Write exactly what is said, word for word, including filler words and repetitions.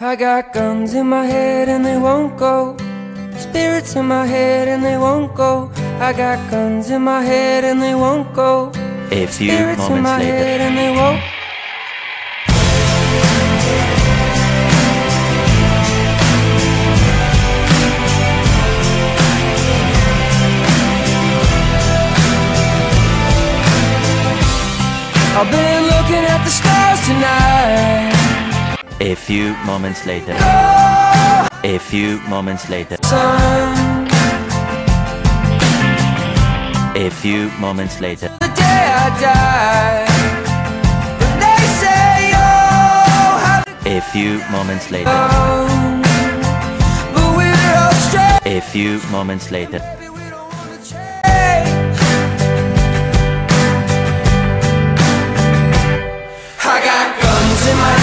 I got guns in my head and they won't go. Spirits in my head and they won't go. I got guns in my head and they won't go. A few Spirits moments in my later. head and they won't. I've been looking at the stars tonight. A few moments later. Oh, A few moments later. sun, A few moments later. the day I die. But they say, oh, how they A few moments later. go. But we're all straight. A few moments later. Maybe we don't wanna change. I got guns in my